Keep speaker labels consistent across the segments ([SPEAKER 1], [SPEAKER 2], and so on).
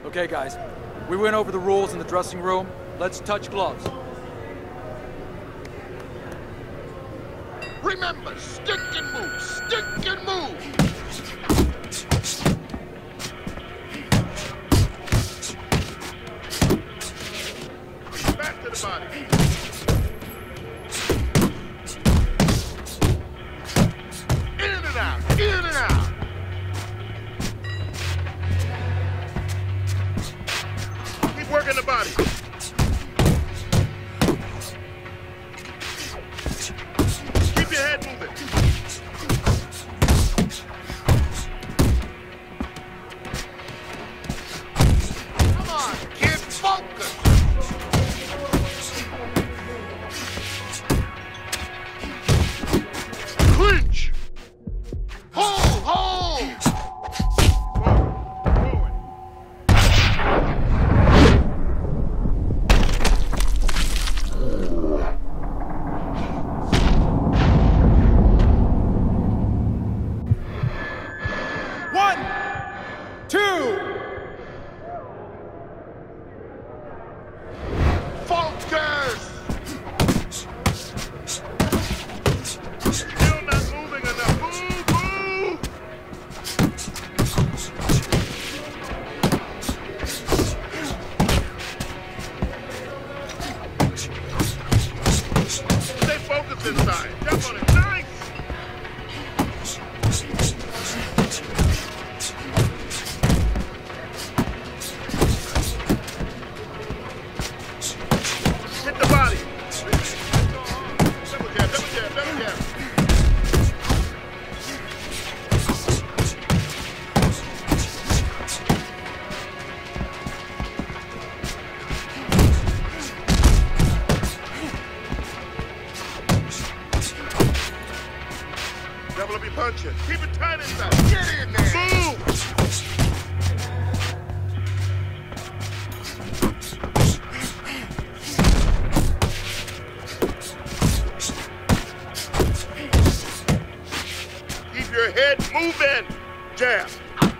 [SPEAKER 1] Okay, guys. We went over the rules in the dressing room. Let's touch gloves.
[SPEAKER 2] Remember, stick and move, stick and move! Back to the body. In and out, in and out! Keep working the body. Keep your head moving. Come on, kid, focus! Clinch! Hold, hold! Forward,
[SPEAKER 1] One, two.
[SPEAKER 2] focus!
[SPEAKER 3] Still not moving enough. Move, move! Stay focused inside. Jump on it. Nice! Hit the body. Double jab, double jab, double jab. Double be punching. Keep it tight inside.
[SPEAKER 2] Get in there!
[SPEAKER 3] Move! Keep your head moving. Jab.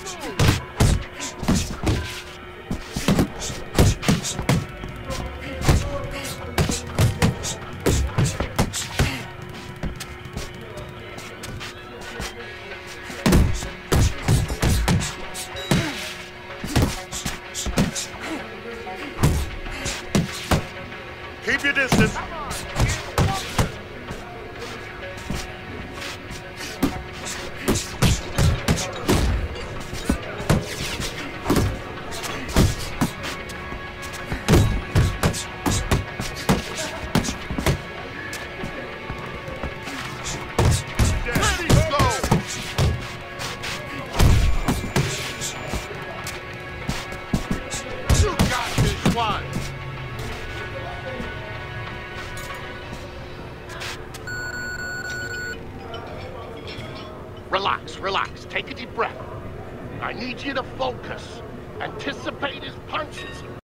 [SPEAKER 3] Keep your distance.
[SPEAKER 2] Ready, go! You got this one! Relax, relax. Take a deep breath. I need you to focus. Anticipate his punches.